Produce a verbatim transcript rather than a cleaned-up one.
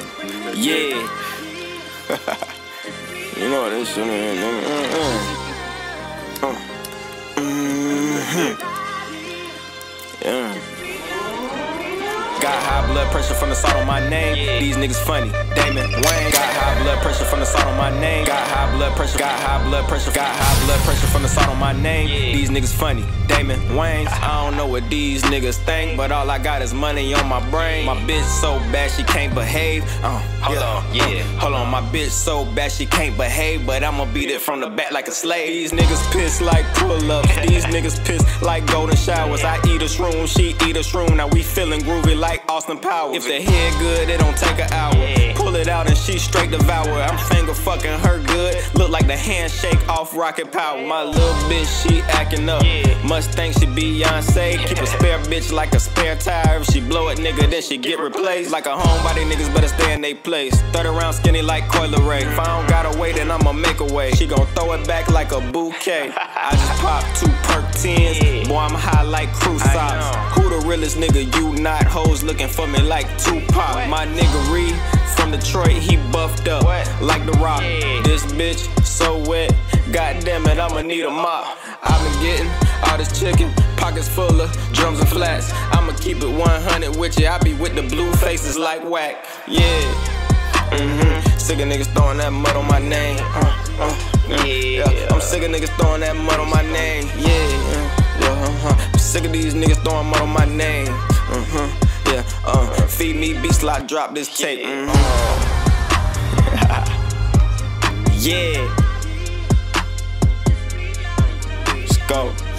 Yeah. You know what this shit is, nigga. Uh, uh. Mm-hmm. Yeah. Got high blood pressure from the salt on my name. Yeah. These niggas funny. Damon Wayne. Got high blood pressure from the salt on my name. Got high blood pressure. Got high blood pressure. Got high blood pressure from the salt on my name. Yeah. These niggas funny. Damon Wayne. I don't know what these niggas think, but all I got is money on my brain. My bitch so bad she can't behave. Uh, hold yeah. on, yeah. Uh, hold on, my bitch so bad she can't behave, but I'ma beat it from the back like a slave. These niggas piss like pull-ups. These niggas piss like golden showers. I eat a shroom, she eat a shroom. Now we feeling groovy like Austin Powers. If the head good, it don't take an hour. Pull it out and she straight devour. I'm finger fucking her good. Look like the handshake off Rocket Power. My little bitch, she acting up. Must think she Beyonce. Keep a spare bitch like a spare tire. If she blow it, nigga, then she get replaced. Like a homebody, niggas better stay in they place. thirty round skinny like Coil Ray. If I don't got a way, then I'ma make a way. She gon' throw it back like a bouquet. I just pop two perk tens. Boy, I'm high like crew socks. Who the realest nigga? You not. Hoes looking for me like Tupac. My nigga Reed from Detroit, he buffed up like The Rock. This bitch so wet, goddamn it, I'ma need a mop. I've been getting all this chicken, pockets full of drums and flats. I'ma keep it one hundred with you. I be with the blue faces like whack. Yeah. Mm-hmm. Sick of niggas throwing that mud on my name. Uh, uh, yeah. yeah. I'm sick of niggas throwing that mud on my name. Yeah. yeah uh-huh. I'm sick of these niggas throwing mud on my name. Uh-huh. Yeah. Uh. Feed me beats like drop this tape. Mm-hmm. yeah. Let's go.